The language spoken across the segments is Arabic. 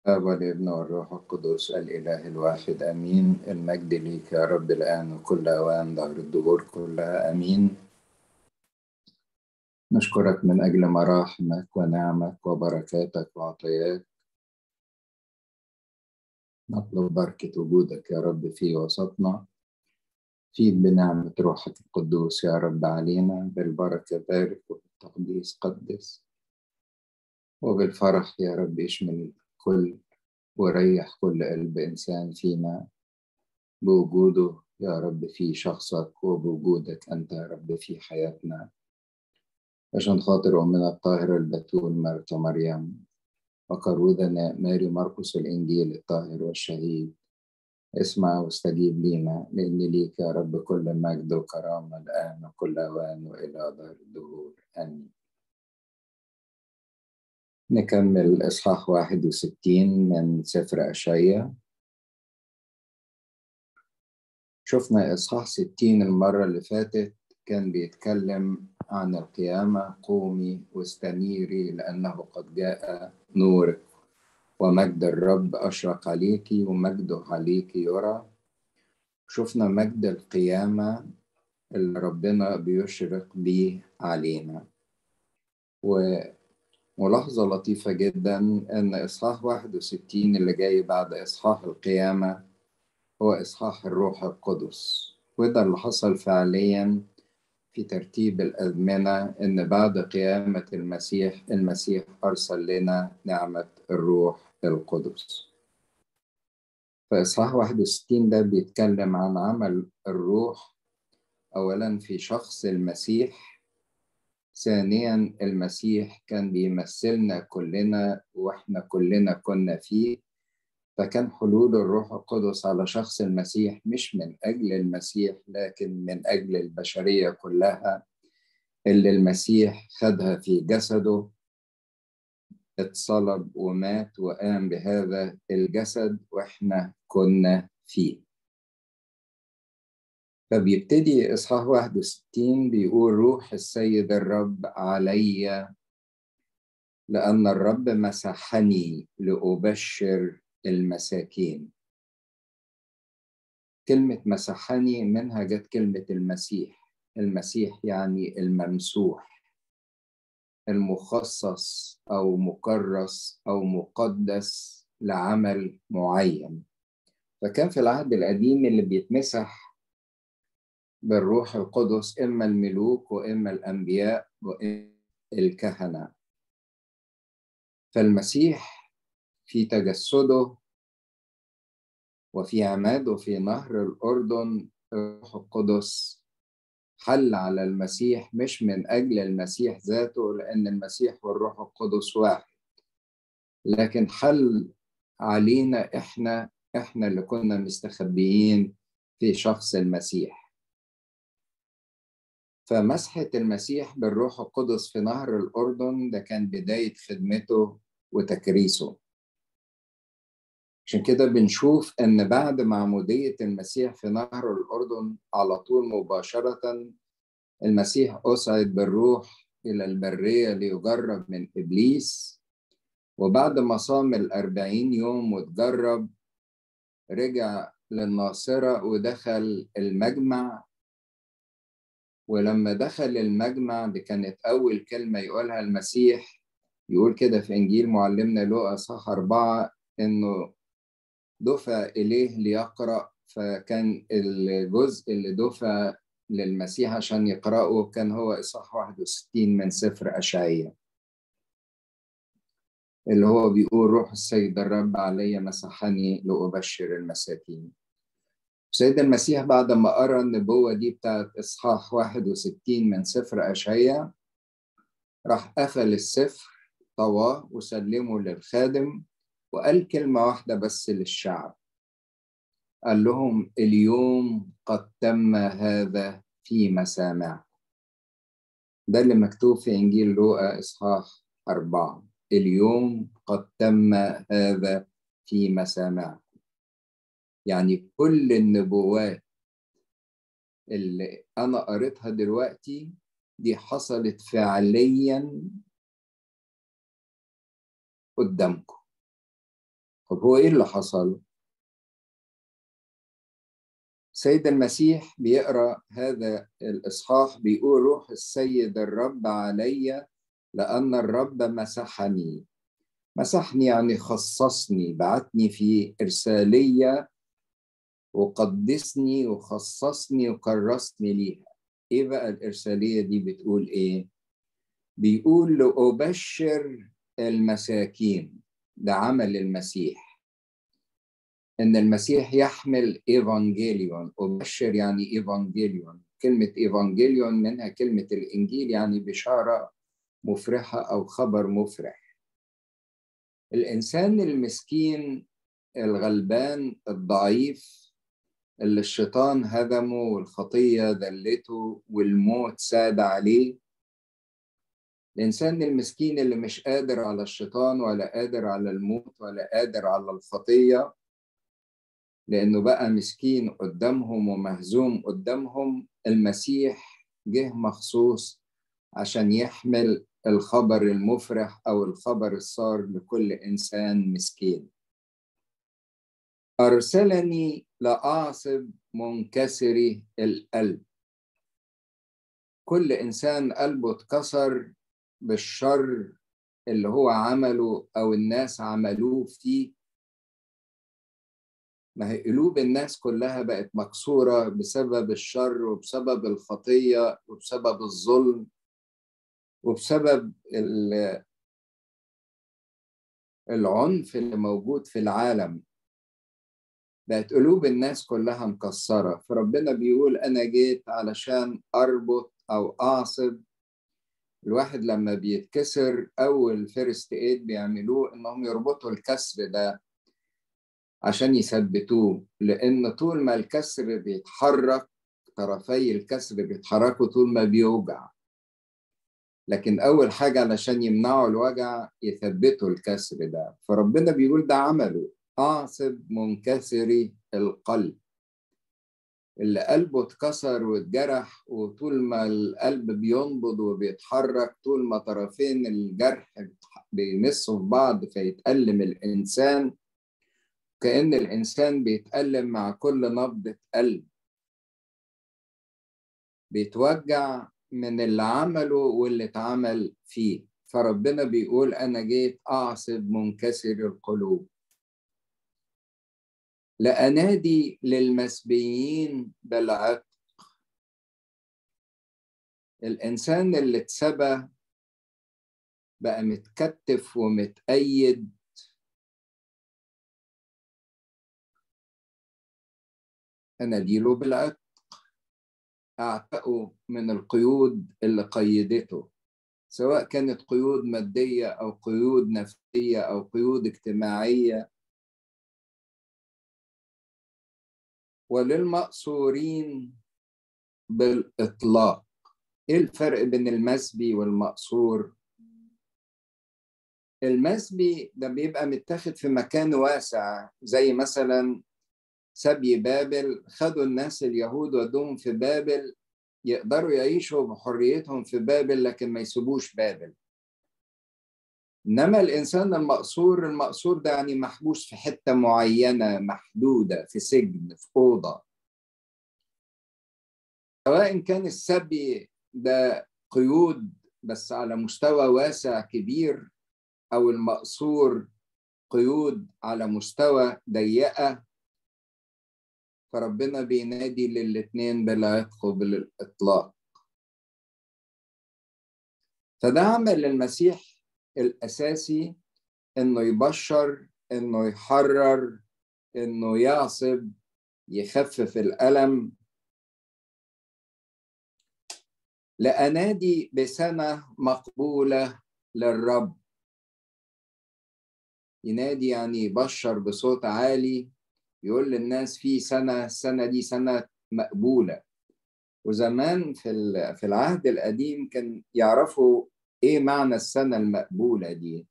الآب والابن والروح القدس الإله الواحد آمين. المجد ليك يا رب الآن وكل أوان دهر الدهور كلها آمين. نشكرك من أجل مراحمك ونعمك وبركاتك وعطياتك. نطلب بركة وجودك يا رب في وسطنا. فيد بنعمة روحك القدوس يا رب علينا، بالبركة بارك وبالتقديس قدس، وبالفرح يا رب اشمل كل وريح كل قلب إنسان فينا بوجوده يا رب في شخصك، وبوجودك أنت يا رب في حياتنا، عشان خاطر أمنا الطاهرة البتول مرت مريم، وقرودنا ماري مرقس الإنجيل الطاهر والشهيد. اسمع واستجيب لينا، لأن ليك يا رب كل مجد وكرامة الآن وكل أوان وإلى دار الدهور آمين. نكمل إصحاح 61 من سفر أشعياء. شفنا إصحاح 60 المرة اللي فاتت، كان بيتكلم عن القيامة. قومي واستنيري لأنه قد جاء نورك ومجد الرب أشرق عليك ومجده عليك يرى. شفنا مجد القيامة اللي ربنا بيشرق بيه علينا. وملاحظة لطيفة جدا أن إصحاح 61 اللي جاي بعد إصحاح القيامة هو إصحاح الروح القدس. وده اللي حصل فعليا في ترتيب الأزمنة، إن بعد قيامة المسيح أرسل لنا نعمة الروح القدس. فإصحاح 61 ده بيتكلم عن عمل الروح أولا في شخص المسيح. ثانيا المسيح كان بيمثلنا كلنا وإحنا كلنا كنا فيه، فكان حلول الروح القدس على شخص المسيح مش من أجل المسيح لكن من أجل البشرية كلها اللي المسيح خدها في جسده، اتصلب ومات وقام بهذا الجسد وإحنا كنا فيه. فبيبتدي إصحاح 61 بيقول: روح السيد الرب علي، لأن الرب مسحني لأبشر المساكين. كلمة مسحني منها جت كلمة المسيح. المسيح يعني الممسوح، المخصص أو مكرس أو مقدس لعمل معين. فكان في العهد القديم اللي بيتمسح بالروح القدس إما الملوك وإما الأنبياء وإما الكهنة. فالمسيح في تجسده وفي عماده في نهر الأردن الروح القدس حل على المسيح، مش من أجل المسيح ذاته لأن المسيح والروح القدس واحد، لكن حل علينا إحنا اللي كنا مستخبيين في شخص المسيح. فمسحة المسيح بالروح القدس في نهر الأردن ده كان بداية خدمته وتكريسه. عشان كده بنشوف أن بعد معمودية المسيح في نهر الأردن على طول مباشرة المسيح أصعد بالروح إلى البرية ليجرب من إبليس، وبعد ما صام 40 يوم وتجرب رجع للناصرة ودخل المجمع. ولما دخل المجمع دي كانت أول كلمة يقولها المسيح. يقول كده في إنجيل معلمنا لوقا إصحاح 4 إنه دفع إليه ليقرأ، فكان الجزء اللي دفع للمسيح عشان يقرأه كان هو إصحاح 61 من سفر أشعياء، اللي هو بيقول: روح السيد الرب علي مسحني لأبشر المساكين. سيد المسيح بعد ما قرأ النبوة دي بتاعت إصحاح 61 من سفر أشعياء راح قفل السفر، طواه وسلمه للخادم وقال كلمة واحدة بس للشعب. قال لهم: اليوم قد تم هذا في مسامعكم. ده اللي مكتوب في إنجيل لوقا إصحاح 4. اليوم قد تم هذا في مسامعكم. يعني كل النبوات اللي أنا قريتها دلوقتي دي حصلت فعليا قدامكم. طب هو إيه اللي حصل؟ سيد المسيح بيقرأ هذا الإصحاح بيقول: روح السيد الرب علي لأن الرب مسحني. مسحني يعني خصصني، بعتني في إرسالية وقدسني وخصصني وكرسني ليها. إيه بقى الإرسالية دي بتقول إيه؟ بيقول لأبشر المساكين. ده عمل المسيح، إن المسيح يحمل إيفانجيليون. أبشر يعني إيفانجيليون، كلمة إيفانجيليون منها كلمة الإنجيل، يعني بشارة مفرحة أو خبر مفرح. الإنسان المسكين الغلبان الضعيف اللي الشيطان هدمه والخطية ذلته والموت ساد عليه، الإنسان المسكين اللي مش قادر على الشيطان ولا قادر على الموت ولا قادر على الخطية، لأنه بقى مسكين قدامهم ومهزوم قدامهم، المسيح جه مخصوص عشان يحمل الخبر المفرح أو الخبر السار لكل إنسان مسكين. أرسلني لأعصب منكسري القلب. كل إنسان قلبه اتكسر بالشر اللي هو عمله أو الناس عملوه فيه. ما هي قلوب الناس كلها بقت مكسورة بسبب الشر وبسبب الخطية وبسبب الظلم وبسبب العنف اللي موجود في العالم. بقت قلوب الناس كلها مكسرة. فربنا بيقول أنا جيت علشان أربط أو أعصب. الواحد لما بيتكسر أول فيرست إيد بيعملوه إنهم يربطوا الكسر ده عشان يثبتوه، لأن طول ما الكسر بيتحرك، طرفي الكسر بيتحركوا طول ما بيوجع. لكن أول حاجة علشان يمنعوا الوجع يثبتوا الكسر ده. فربنا بيقول ده عمله أعصب منكسري القلب، اللي قلبه اتكسر واتجرح، وطول ما القلب بينبض وبيتحرك، طول ما طرفين الجرح بيمسوا في بعض فيتألم الإنسان، كأن الإنسان بيتألم مع كل نبضة قلب، بيتوجع من اللي عمله واللي اتعمل فيه. فربنا بيقول أنا جيت أعصب منكسر القلوب، لأنادي للمسبيين بالعتق. الإنسان اللي اتسبى بقى متكتف ومتأيد، أناديله بالعتق، أعتقه من القيود اللي قيدته، سواء كانت قيود مادية أو قيود نفسية أو قيود اجتماعية. وللمأسورين بالإطلاق. إيه الفرق بين المسبي والمأسور؟ المسبي ده بيبقى متاخد في مكان واسع، زي مثلا سبي بابل، خدوا الناس اليهود ودوهم في بابل يقدروا يعيشوا بحريتهم في بابل لكن ما يسيبوش بابل. إنما الإنسان المأسور، المأسور ده يعني محبوس في حتة معينة محدودة، في سجن، في أوضة. سواء كان السبي ده قيود بس على مستوى واسع كبير، أو المأسور قيود على مستوى ضيقة، فربنا بينادي للاتنين بالعتق وبالإطلاق. فده عمل المسيح الأساسي، إنه يبشر، إنه يحرر، إنه يعصب، يخفف الألم. لأنادي بسنة مقبولة للرب. ينادي يعني يبشر بصوت عالي، يقول للناس في سنة، السنة دي سنة مقبولة. وزمان في العهد القديم كان يعرفوا إيه معنى السنة المقبولة دي.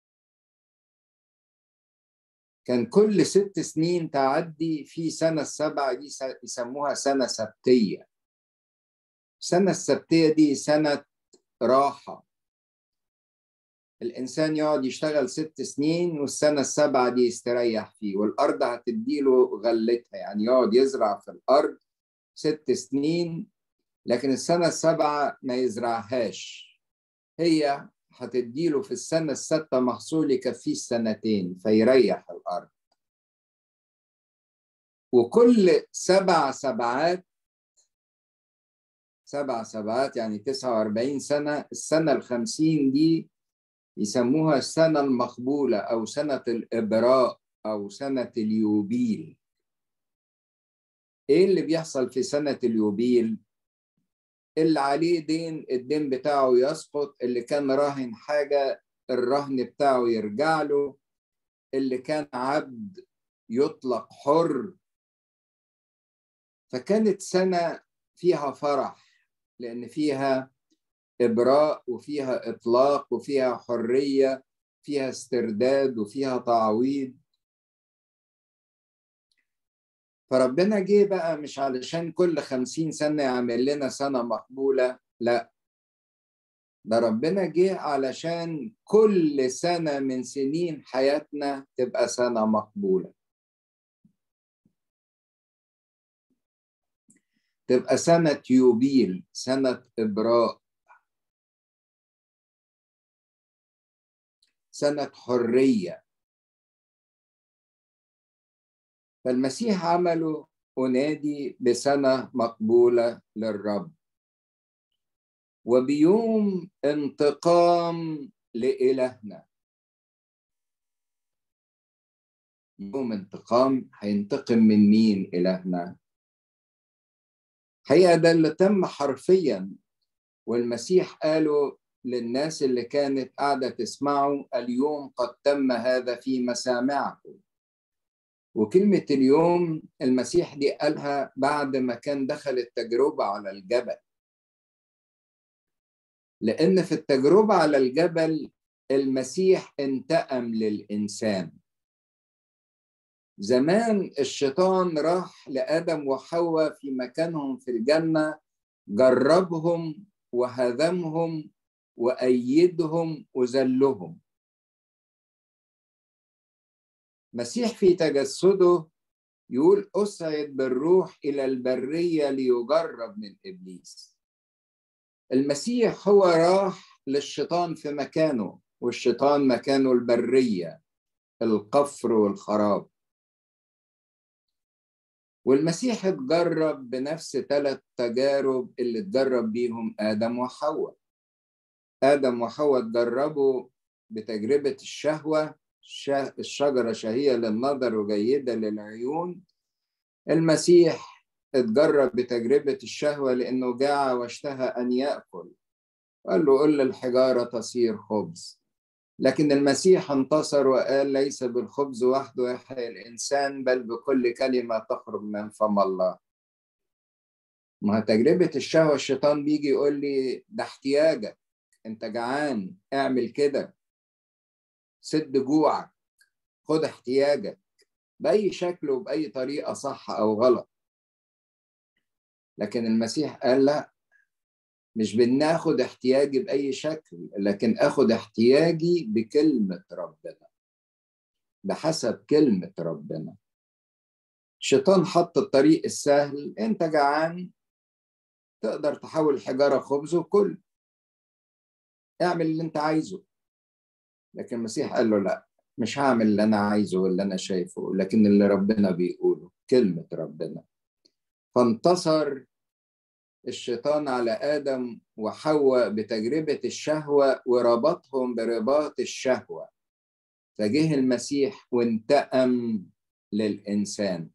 كان كل 6 سنين تعدي في سنة السبعة دي يسموها سنة سبتية. السنة السبتية دي سنة راحة، الإنسان يقعد يشتغل 6 سنين والسنة السابعة دي يستريح فيه، والأرض هتديله غلتها، يعني يقعد يزرع في الأرض 6 سنين لكن السنة السابعة ما يزرعهاش، هي هتديله في السنة السادسة محصول يكفيه السنتين فيريح الأرض. وكل 7 سبعات، 7 سبعات يعني 49 سنة، السنة ال50 دي يسموها السنة المقبولة أو سنة الإبراء أو سنة اليوبيل. إيه اللي بيحصل في سنة اليوبيل؟ اللي عليه دين الدين بتاعه يسقط، اللي كان راهن حاجة الرهن بتاعه يرجع له، اللي كان عبد يطلق حر. فكانت سنة فيها فرح لأن فيها إبراء وفيها إطلاق وفيها حرية، فيها استرداد وفيها تعويض. فربنا جه بقى مش علشان كل 50 سنة يعمل لنا سنة مقبولة، لا، ده ربنا جه علشان كل سنة من سنين حياتنا تبقى سنة مقبولة، تبقى سنة يوبيل، سنة إبراء، سنة حرية. فالمسيح عمله أنادي بسنة مقبولة للرب وبيوم انتقام لإلهنا. يوم انتقام، هينتقم من مين إلهنا؟ هي ده اللي تم حرفيا، والمسيح قاله للناس اللي كانت قاعدة تسمعه: اليوم قد تم هذا في مسامعكم. وكلمة اليوم المسيح دي قالها بعد ما كان دخل التجربة على الجبل، لأن في التجربة على الجبل المسيح انتقم للإنسان. زمان الشيطان راح لآدم وحواء في مكانهم في الجنة، جربهم وهزمهم وأيدهم وذلهم. مسيح في تجسده يقول: أصعد بالروح إلى البرية ليجرب من إبليس. المسيح هو راح للشيطان في مكانه، والشيطان مكانه البرية، القفر والخراب. والمسيح اتجرب بنفس 3 تجارب اللي اتجرب بيهم آدم وحواء. آدم وحواء اتجربوا بتجربة الشهوة، الشجرة شهية للنظر وجيدة للعيون. المسيح اتجرب بتجربة الشهوة لأنه جاع واشتهى أن يأكل، قال له: قل الحجارة تصير خبز. لكن المسيح انتصر وقال: ليس بالخبز وحده يحيى الإنسان بل بكل كلمة تخرج من فم الله. ما تجربة الشهوة الشيطان بيجي يقول لي: ده احتياجك، انت جعان، اعمل كده، سد جوعك، خد احتياجك، بأي شكل وبأي طريقة، صح أو غلط. لكن المسيح قال: لا، مش بناخد احتياجي بأي شكل، لكن أخد احتياجي بكلمة ربنا، بحسب كلمة ربنا. الشيطان حط الطريق السهل: انت جعان تقدر تحول الحجارة خبز وكل، اعمل اللي انت عايزه. لكن المسيح قال له: لا، مش هعمل اللي انا عايزه واللي انا شايفه، لكن اللي ربنا بيقوله، كلمة ربنا. فانتصر الشيطان على آدم وحواء بتجربة الشهوة وربطهم برباط الشهوة. فجه المسيح وانتقم للإنسان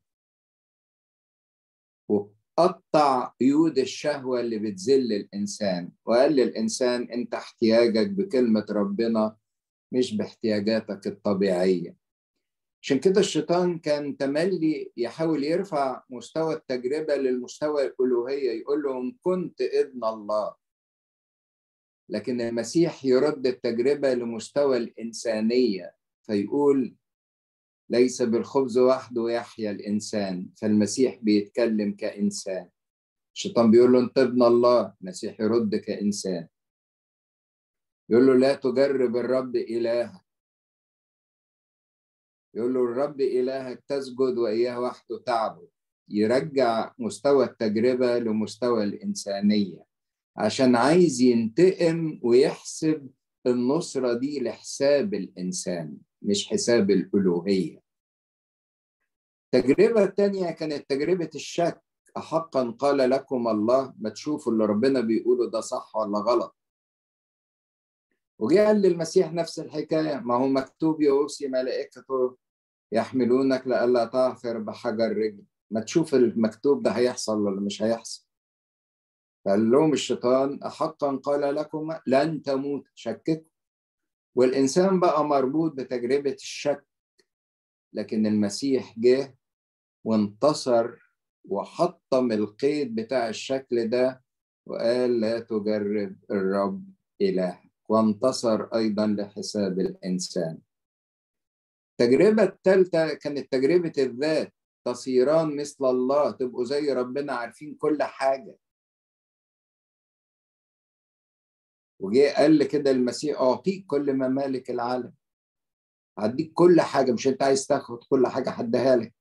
وقطع قيود الشهوة اللي بتذل الإنسان، وقال للإنسان: أنت احتياجك بكلمة ربنا مش باحتياجاتك الطبيعية. عشان كده الشيطان كان تملي يحاول يرفع مستوى التجربة للمستوى الألوهية، يقول له: إن كنت ابن الله. لكن المسيح يرد التجربة لمستوى الإنسانية فيقول: ليس بالخبز وحده يحيى الإنسان. فالمسيح بيتكلم كإنسان. الشيطان بيقول له: أنت ابن الله، المسيح يرد كإنسان. يقول له لا تجرب الرب إلهك. يقول له الرب إلهك تسجد وإياه وحده تعبد. يرجع مستوى التجربة لمستوى الإنسانية، عشان عايز ينتقم ويحسب النصرة دي لحساب الإنسان مش حساب الألوهية. التجربة الثانية كانت تجربة الشك. أحقا قال لكم الله؟ ما تشوفوا اللي ربنا بيقوله ده صح ولا غلط. وجاء للمسيح نفس الحكاية، ما هو مكتوب يوصي ملائكته يحملونك لئلا تعثر بحجر رجل. ما تشوف المكتوب ده هيحصل ولا مش هيحصل. قال لهم الشيطان أحقا قال لكم لن تموت؟ شككوا. والإنسان بقى مربوط بتجربة الشك، لكن المسيح جه وانتصر وحطم القيد بتاع الشكل ده وقال لا تجرب الرب إلهك، وانتصر أيضا لحساب الإنسان. التجربة الثالثة كانت تجربة الذات. تصيران مثل الله، تبقوا زي ربنا عارفين كل حاجة. وجه قال كده المسيح أعطيك كل ممالك العالم، هديك كل حاجة، مش أنت عايز تاخد كل حاجة هديها لك.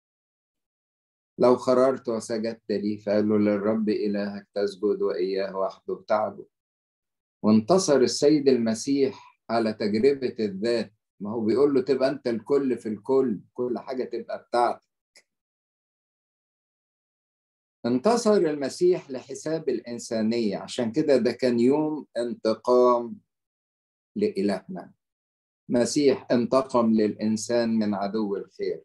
لو خررت وسجدت لي، فقالوا للرب إلهك تسجد وإياه وحده تعبد. وانتصر السيد المسيح على تجربة الذات. ما هو بيقول له تبقى أنت الكل في الكل، كل حاجة تبقى بتاعتك. انتصر المسيح لحساب الإنسانية، عشان كده ده كان يوم انتقام لإلهنا. مسيح انتقم للإنسان من عدو الخير،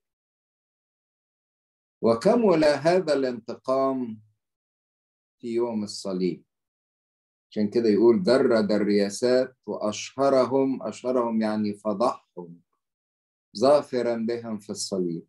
وكمل هذا الانتقام في يوم الصليب. عشان كده يقول جرد الرياسات وأشهرهم يعني فضحهم ظافرا بهم في الصليب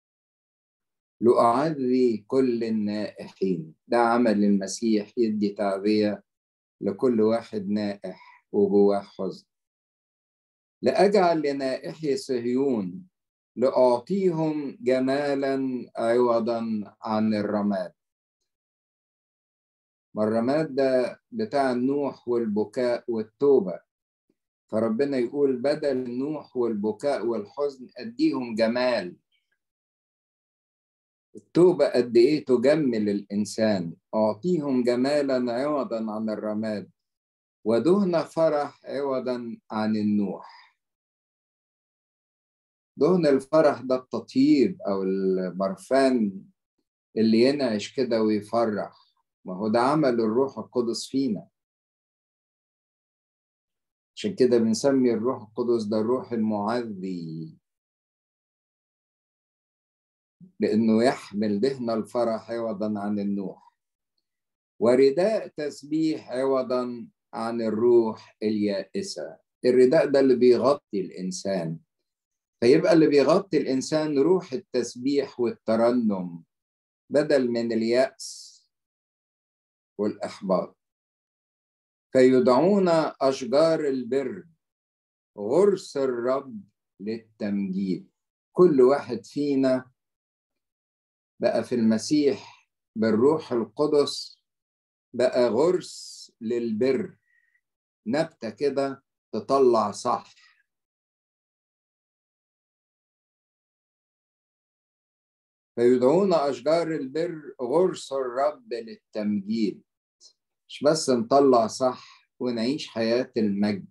لأعذي كل النائحين. ده عمل المسيح، يدي تعذية لكل واحد نائح وجواه حزن. لأجعل لنائحي صهيون لأعطيهم جمالا عوضا عن الرماد. ما الرماد ده بتاع النوح والبكاء والتوبة، فربنا يقول بدل النوح والبكاء والحزن أديهم جمال. التوبة قد إيه تجمل الإنسان. أعطيهم جمالا عوضا عن الرماد ودهن فرح عوضا عن النوح. دهن الفرح ده التطيب أو البرفان اللي ينعش كده ويفرح. ما هو ده عمل الروح القدس فينا. عشان كده بنسمي الروح القدس ده الروح المعذي، لأنه يحمل دهن الفرح عوضا عن النوح، ورداء تسبيح عوضا عن الروح اليائسة. الرداء ده اللي بيغطي الإنسان، فيبقى اللي بيغطي الإنسان روح التسبيح والترنم بدل من اليأس والإحباط. فيدعون أشجار البر غرس الرب للتمجيد. كل واحد فينا بقى في المسيح بالروح القدس بقى غرس للبر، نبتة كده تطلع صح. فيدعون أشجار البر غرس الرب للتمجيد. مش بس نطلع صح ونعيش حياة المجد.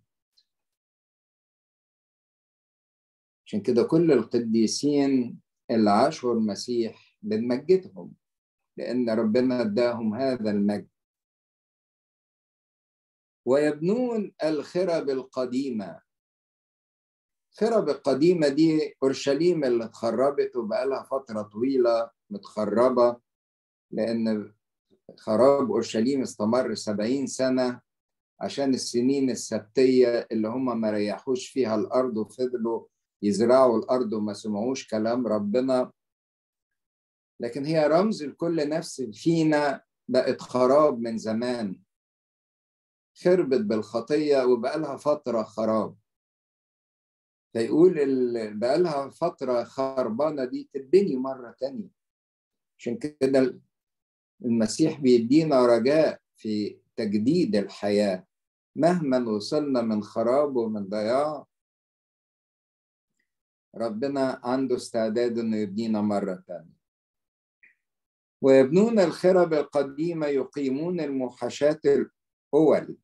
عشان كده كل القديسين اللي عاشوا المسيح بنمجدهم، لأن ربنا اداهم هذا المجد. ويبنون الخرب القديمة. الخرب القديمة دي أورشليم اللي اتخربت وبقالها فترة طويلة متخربة، لأن خراب أورشليم استمر 70 سنة عشان السنين السبتية اللي هم ما ريحوش فيها الأرض وفضلوا يزرعوا الأرض وما سمعوش كلام ربنا. لكن هي رمز لكل نفس فينا بقت خراب من زمان، خربت بالخطية وبقالها فترة خراب. فيقول بقالها فترة خربانة دي تتبني مرة تانية. عشان كده المسيح بيدينا رجاء في تجديد الحياة. مهما وصلنا من خراب ومن ضياع، ربنا عنده استعداد انه يبنينا مرة تانية. ويبنون الخرب القديمة، يقيمون الموحشات الأول،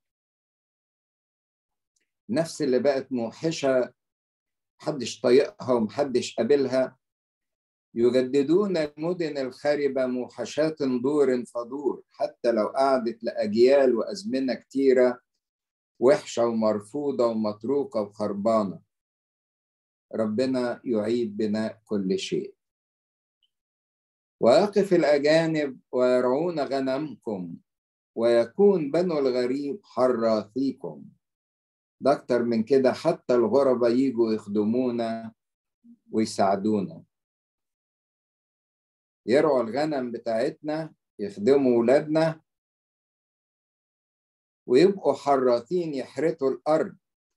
نفس اللي بقت موحشة محدش طايقها ومحدش قابلها. يجددون المدن الخاربة موحشات دور فدور، حتى لو قعدت لأجيال وأزمنة كتيرة وحشة ومرفوضة ومتروكة وخربانة، ربنا يعيد بناء كل شيء. ويقف الأجانب ويرعون غنمكم، ويكون بنو الغريب حراثيكم. ده أكتر من كده، حتى الغرباء يجوا يخدمونا ويساعدونا، يرعوا الغنم بتاعتنا، يخدموا ولادنا، ويبقوا حراثين يحرثوا الأرض،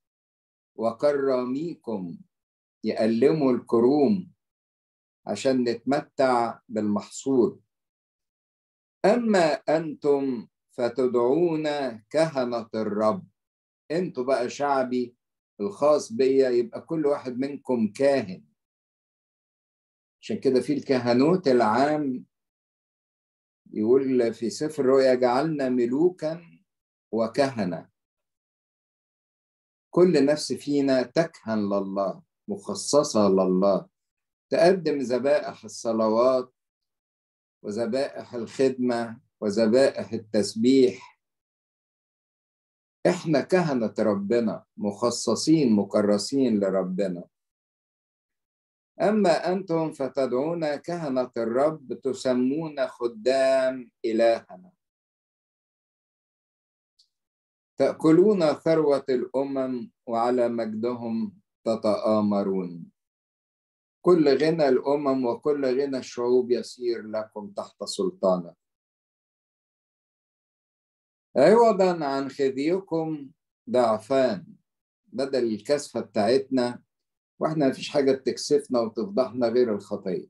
وكراميكم يقلموا الكروم عشان نتمتع بالمحصول. أما أنتم فتدعون كهنة الرب. أنتوا بقى شعبي الخاص بيا، يبقى كل واحد منكم كاهن. عشان كده في الكهنوت العام يقول في سفر الرؤيا: جعلنا ملوكا وكهنة. كل نفس فينا تكهن لله، مخصصة لله، تقدم ذبائح الصلوات وذبائح الخدمة وذبائح التسبيح. احنا كهنة ربنا، مخصصين مكرسين لربنا. أما أنتم فتدعون كهنة الرب، تسمون خدام إلهنا، تأكلون ثروة الأمم وعلى مجدهم تتآمرون. كل غنى الأمم وكل غنى الشعوب يصير لكم تحت سلطانك. عوضا عن خزيكم ضعفان، بدل الكسفة بتاعتنا، واحنا مفيش حاجة تكسفنا وتفضحنا غير الخطية،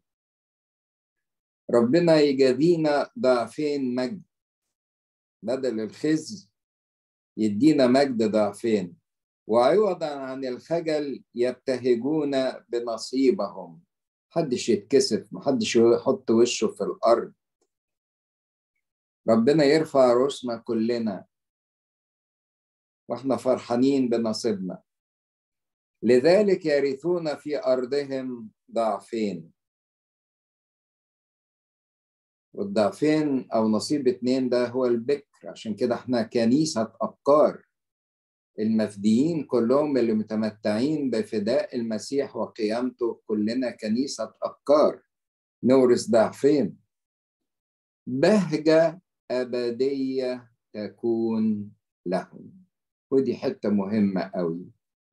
ربنا يجازينا ضعفين مجد. بدل الخزي يدينا مجد ضعفين. وعوضا عن الخجل يبتهجون بنصيبهم. محدش يتكسف، محدش يحط وشه في الأرض. ربنا يرفع رؤوسنا كلنا واحنا فرحانين بنصيبنا. لذلك يرثون في أرضهم ضعفين. والضعفين أو نصيب اتنين ده هو البكر. عشان كده احنا كنيسة أبكار، المفديين كلهم اللي متمتعين بفداء المسيح وقيامته، كلنا كنيسة أبكار نورث ضعفين. بهجة أبدية تكون لهم. ودي حتة مهمة قوي.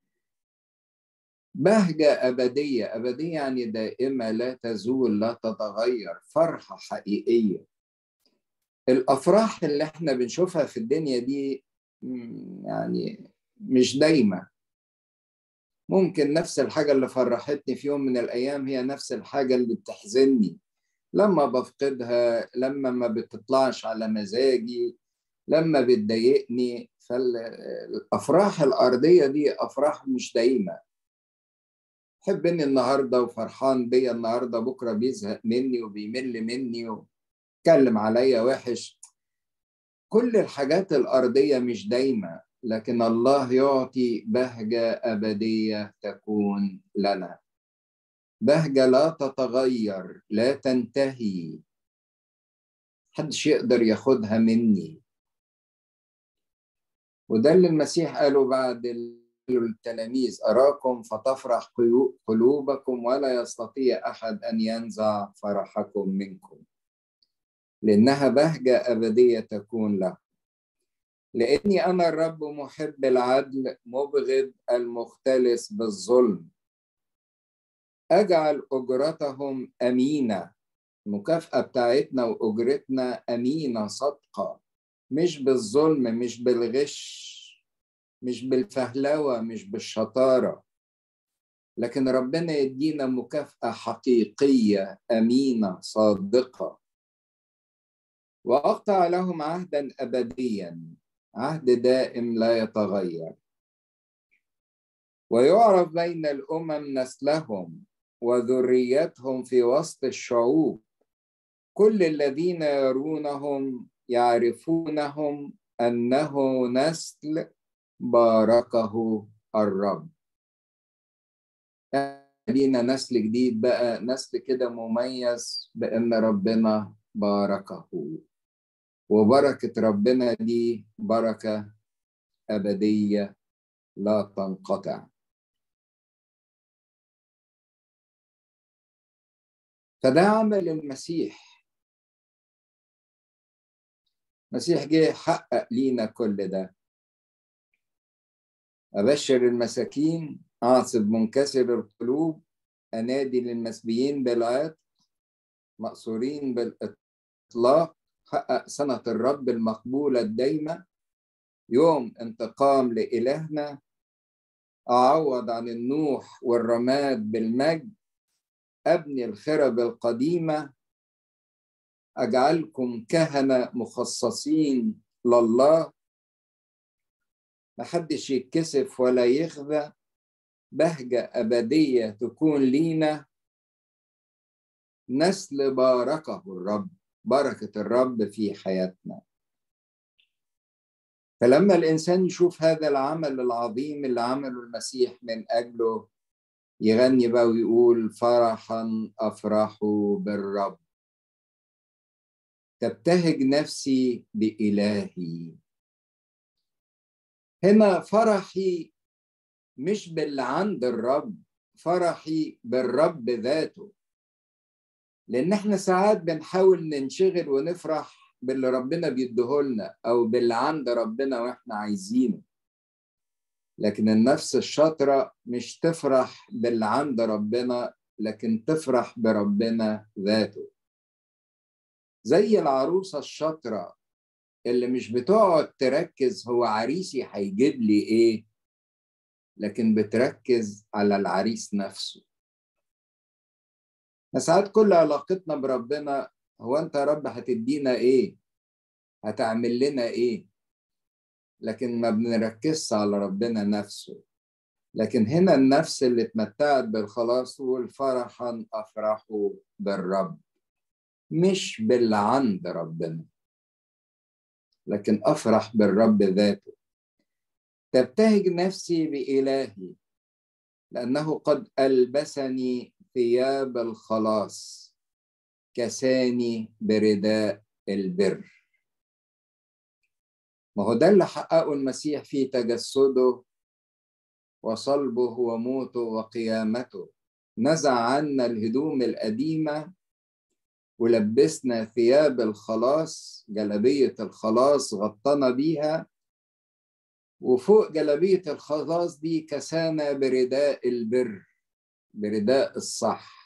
بهجة أبدية، أبدية يعني دائمة لا تزول لا تتغير، فرحة حقيقية. الأفراح اللي احنا بنشوفها في الدنيا دي يعني مش دايمة. ممكن نفس الحاجة اللي فرحتني في يوم من الأيام هي نفس الحاجة اللي بتحزني لما بفقدها، لما ما بتطلعش على مزاجي، لما بتضايقني. فالأفراح الأرضية دي أفراح مش دايمة. حبني النهاردة وفرحان بيا النهاردة، بكرة بيزهق مني وبيمل مني ويتكلم عليا وحش. كل الحاجات الأرضية مش دايمة، لكن الله يعطي بهجة أبدية تكون لنا. بهجة لا تتغير، لا تنتهي، محدش يقدر ياخدها مني. وده اللي المسيح قاله بعد التلاميذ: أراكم فتفرح قلوبكم ولا يستطيع أحد أن ينزع فرحكم منكم، لأنها بهجة أبدية تكون له. لأني أنا الرب محب العدل، مبغض المختلس بالظلم. أجعل أجرتهم أمينة. المكافأة بتاعتنا وأجرتنا أمينة صادقة، مش بالظلم، مش بالغش، مش بالفهلوة، مش بالشطارة، لكن ربنا يدينا مكافأة حقيقية أمينة صادقة. وأقطع لهم عهدا أبديا. عهد دائم لا يتغير. ويعرف بين الأمم نسلهم وذريتهم في وسط الشعوب، كل الذين يرونهم يعرفونهم أنه نسل باركه الرب. لينا نسل جديد بقى، نسل كده مميز بأن ربنا باركه، وبركة ربنا دي بركة أبدية لا تنقطع. فده عمل المسيح. المسيح جه حقق لينا كل ده. أبشر المساكين، أعصب منكسر القلوب، أنادي للمسبيين بالعتق، مأسورين بالإطلاق، حقق سنة الرب المقبولة الدايمة، يوم انتقام لإلهنا، أعوض عن النوح والرماد بالمجد، أبني الخرب القديمة، أجعلكم كهنة مخصصين لله، محدش يتكسف ولا يخذى، بهجة أبدية تكون لينا، نسل باركه الرب، بركة الرب في حياتنا. فلما الإنسان يشوف هذا العمل العظيم اللي عمله المسيح من أجله، يغني بقى ويقول: فرحا أفرح بالرب، تبتهج نفسي بإلهي. هنا فرحي مش باللي عند الرب، فرحي بالرب ذاته. لأن احنا ساعات بنحاول ننشغل ونفرح باللي ربنا بيديهولنا أو باللي عند ربنا وإحنا عايزينه، لكن النفس الشاطرة مش تفرح باللي عند ربنا، لكن تفرح بربنا ذاته. زي العروسة الشاطرة اللي مش بتقعد تركز هو عريسي هيجيب لي إيه، لكن بتركز على العريس نفسه. ساعات كل علاقتنا بربنا هو أنت يا رب هتدينا إيه، هتعمل لنا إيه، لكن ما بنركزش على ربنا نفسه. لكن هنا النفس اللي اتمتعت بالخلاص تقول: فرحا أفرح بالرب، مش باللي عند ربنا، لكن أفرح بالرب ذاته. تبتهج نفسي بإلهي لأنه قد ألبسني ثياب الخلاص، كساني برداء البر. ما هو ده اللي حققه المسيح في تجسده وصلبه وموته وقيامته. نزع عنا الهدوم القديمة ولبسنا ثياب الخلاص، جلبية الخلاص غطانا بيها، وفوق جلبية الخلاص دي كسانا برداء البر، برداء الصح.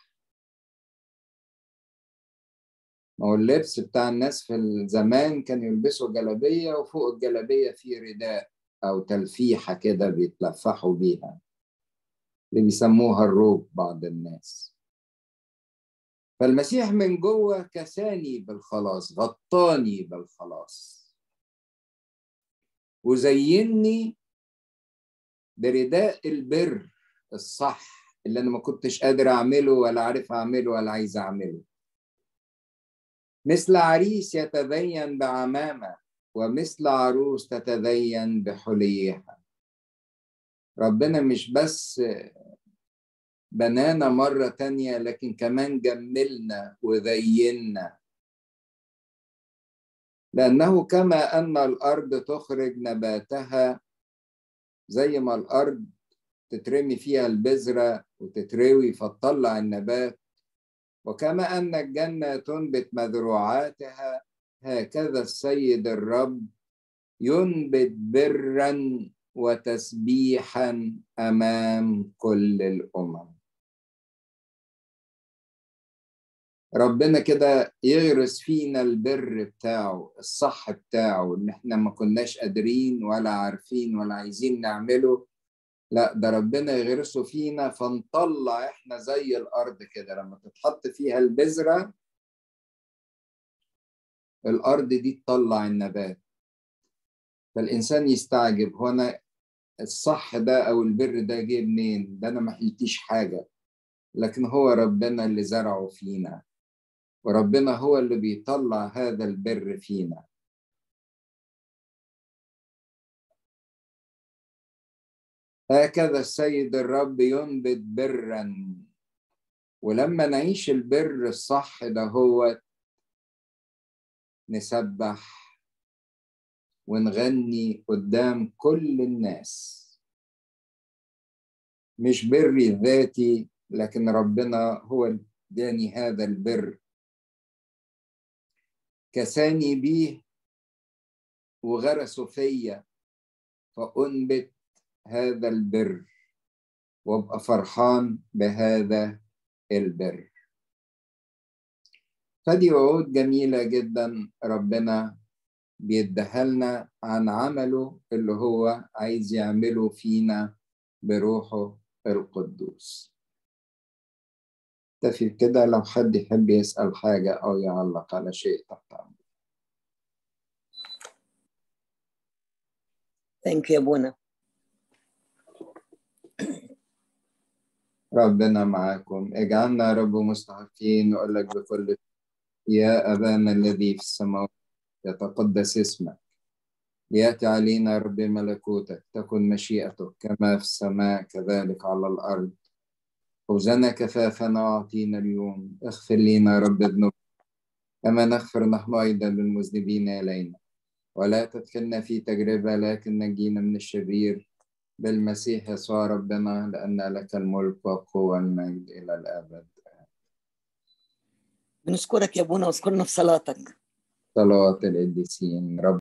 ما هو اللبس بتاع الناس في الزمان كانوا يلبسوا جلبية وفوق الجلبية في رداء أو تلفيحة كده بيتلفحوا بيها، اللي بيسموها الروب بعض الناس. فالمسيح من جوه كساني بالخلاص، غطاني بالخلاص، وزيني برداء البر الصح اللي أنا ما كنتش قادر أعمله ولا عارف أعمله ولا عايز أعمله. مثل عريس يتزين بعمامة ومثل عروس تتزين بحليها. ربنا مش بس بنانا مرة تانية، لكن كمان جملنا وزينا. لأنه كما أن الأرض تخرج نباتها، زي ما الأرض تترمي فيها البذرة وتتروي فتطلع النبات، وكما أن الجنة تنبت مزروعاتها، هكذا السيد الرب ينبت برا وتسبيحا أمام كل الأمم. ربنا كده يغرس فينا البر بتاعه، الصح بتاعه، إن إحنا ما كناش قادرين ولا عارفين ولا عايزين نعمله. لا، ده ربنا يغرسه فينا فنطلع إحنا زي الأرض كده. لما تتحط فيها البذرة، الأرض دي تطلع النبات. فالإنسان يستعجب، هو أنا الصح ده أو البر ده جه منين؟ ده أنا ما حلتيش حاجة، لكن هو ربنا اللي زرعه فينا، وربنا هو اللي بيطلع هذا البر فينا. هكذا السيد الرب ينبت برا، ولما نعيش البر الصح ده هو نسبح ونغني قدام كل الناس، مش بري الذاتي، لكن ربنا هو اللي اداني هذا البر، كساني بيه وغرسه فيا، فأنبت هذا البر وابقى فرحان بهذا البر. فدي وعود جميلة جدا ربنا بيديها لنا عن عمله اللي هو عايز يعمله فينا بروحه القدوس. تفي كده، لو حد يحب يسأل حاجة أو يعلق على شيء تحت أمره. ثانك يو يا ابونا. ربنا معاكم، اجعلنا يا رب مستحقين نقول لك بكل يا أبانا الذي في السماوات يتقدس اسمك، ليأتي علينا يا رب ملكوتك، تكن مشيئتك كما في السماء كذلك على الأرض. خبزنا كفافنا أعطينا اليوم، اغفر لنا يا رب ذنوبنا كما نغفر نحن أيضا للمذنبين إلينا، ولا تدخلنا في تجربة لكن نجينا من الشرير، بالمسيح يسوع ربنا، لأن لك الملك والقوة والمجد إلى الأبد. بنشكرك يا ابونا واذكرنا في صلاتك. صلوات القديسين. رب